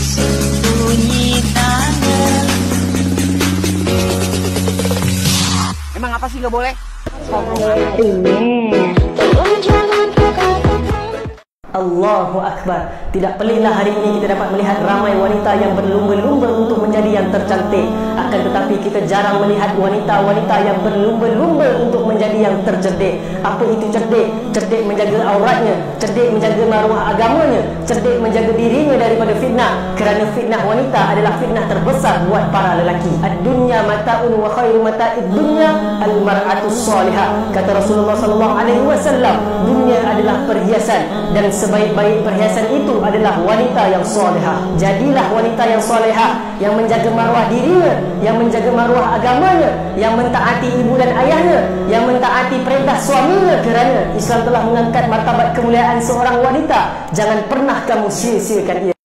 sembunyi tangan. Emang apa sih nggak boleh? Allahu Akbar. Tidak peliklah hari ini kita dapat melihat ramai wanita yang berlumba-lumba untuk menjadi yang tercantik. Akan tetapi kita jarang melihat wanita-wanita yang berlumba-lumba untuk menjadi yang tercerdik. Apa itu cerdik? Cerdik menjaga auratnya, cerdik menjaga maruah agamanya, cerdik menjaga dirinya daripada fitnah. Kerana fitnah wanita adalah fitnah terbesar buat para lelaki. Ad-dunya mata'un wa khairu mata'id dunya al-mar'atus salihah. Kata Rasulullah sallallahu alaihi wasallam, dunia adalah perhiasan dan sebaik-baik perhiasan itu adalah wanita yang solehah. Jadilah wanita yang solehah, yang menjaga maruah dirinya, yang menjaga maruah agamanya, yang mentaati ibu dan ayahnya, yang mentaati perintah suaminya. Kerana Islam telah mengangkat martabat kemuliaan seorang wanita. Jangan pernah kamu sia-siakan ia.